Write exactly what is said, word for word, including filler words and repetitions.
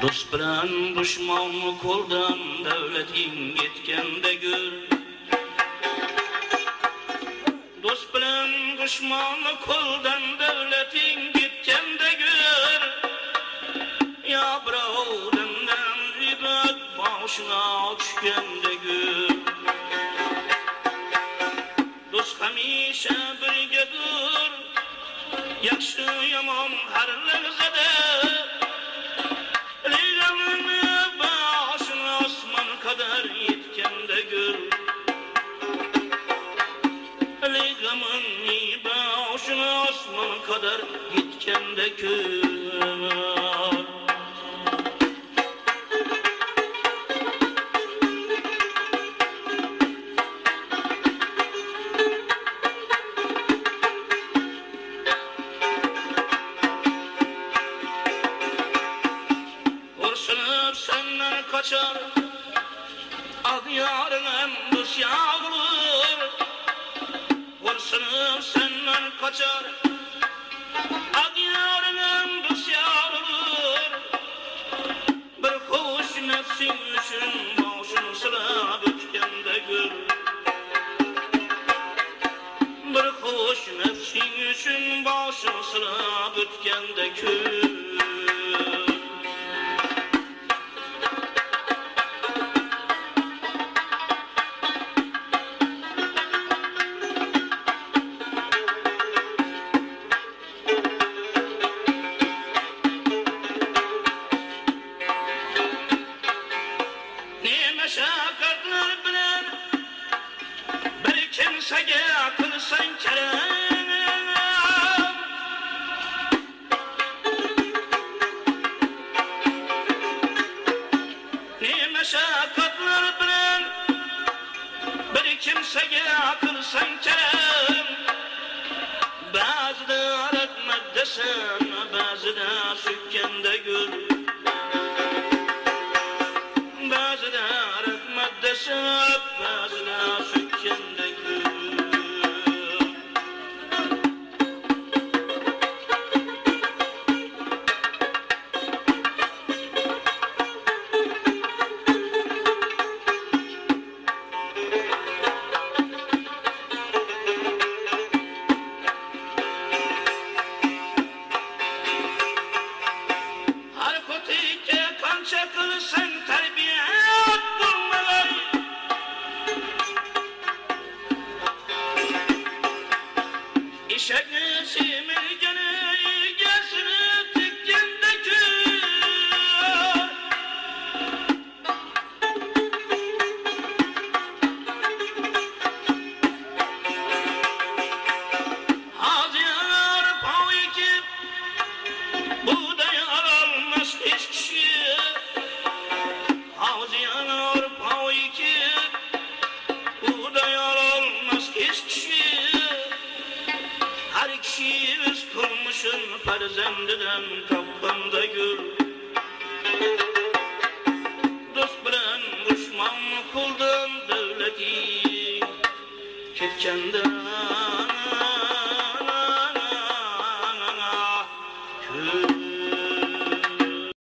Dost bilan dushmonni qo'ldan davlating ketganda gör. Dost bilan dushmonni qo'ldan davlating ketganda gör. Ya birovdan ibad boshina tushganda gör. Dost hamisha birgadir, yaxshi yomon har lahzada. Kadar yetkende gör. Ligamın başına osman kadar yetkende gör. Kurşunup senden kaçar, ak yarınım düz yağılır. Vursunum senden kaçar, ak yarınım düz yağılır. Bir hoş nefsin üçün başını sılap ötkende gör. Bir hoş nefsin üçün başını sılap ötkende gör. Meşakkatlar bilen bir kimsege kılsan kerem. Ne meşakkatlar bilen bir kimsege kılsan kerem. Bazıda aratmak desen, bazıda sükkende gör. Bazıda rahmet desep, bazıda sükkende gör. Har kotikke kança kılsan terbiye. İşekli simirgeni ilgesini dikkende gör. Haziyar pav ekip buğday almaz hiç kişi. Haziyar pav ekip buğday almaz hiç kişi. Her kişimiz kurmuşun farzandidan kapkanda gör. Dost bilan dushmonni qo'ldan davlati ketganda